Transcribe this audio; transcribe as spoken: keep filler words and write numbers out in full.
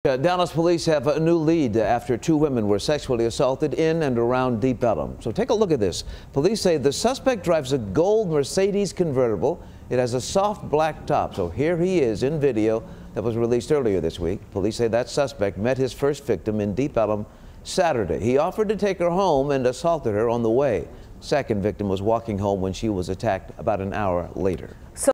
Uh, Dallas police have a new lead after two women were sexually assaulted in and around Deep Ellum. So take a look at this. Police say the suspect drives a gold Mercedes convertible. It has a soft black top. So here he is in video that was released earlier this week. Police say that suspect met his first victim in Deep Ellum Saturday. He offered to take her home and assaulted her on the way. Second victim was walking home when she was attacked about an hour later. So